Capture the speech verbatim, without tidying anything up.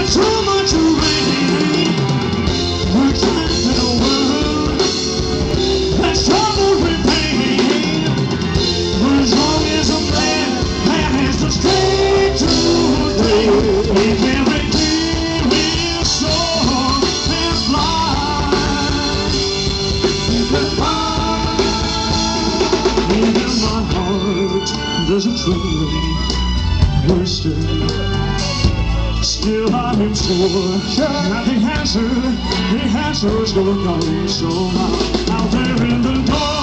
There's so much rain. We're trapped in a world that's troubled with pain. But as long as a man, man has the strength to live, if everything will soar and fly, even my, even my heart doesn't truly wasted. Still I am sure that the answer, the answer is gonna come somehow out there in the dark.